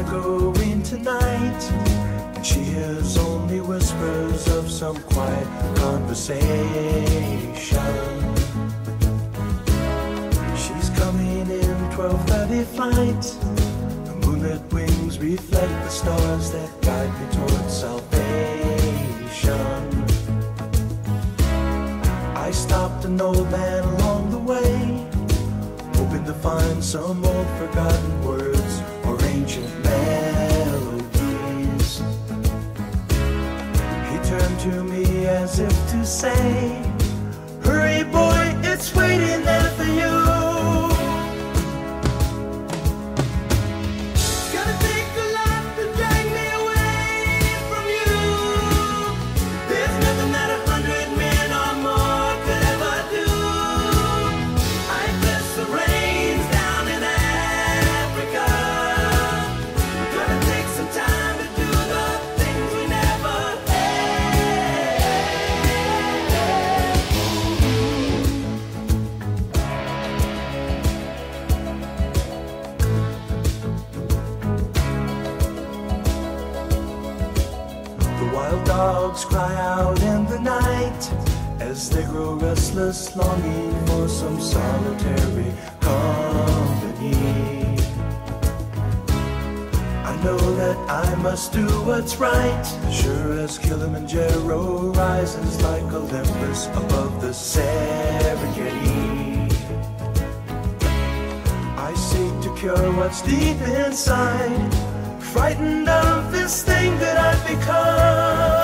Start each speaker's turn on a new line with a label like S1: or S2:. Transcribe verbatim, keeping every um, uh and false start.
S1: are going tonight, and she hears only whispers of some quiet conversation. She's coming in twelve thirty flight. The moonlit wings reflect the stars that guide me towards salvation. I stopped an old man along the way, hoping to find some old forgotten words or ancient melodies. He turned to me as if to say, hurry boy, it's waiting there for you. Wild dogs cry out in the night as they grow restless, longing for some solitary company. I know that I must do what's right, sure as Kilimanjaro rises like Olympus above the Serengeti. I seek to cure what's deep inside, frightened of this thing that I've become.